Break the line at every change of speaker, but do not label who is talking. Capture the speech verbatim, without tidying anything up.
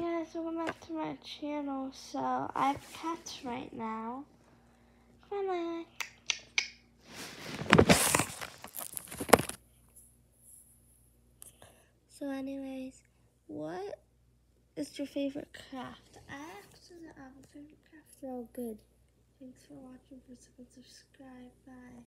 guys, welcome back to my channel. So I have cats right now. Come on, Lily. So anyways, what is your favorite craft? I actually don't have a favorite craft. They're all good. Thanks for watching. Please subscribe. Bye.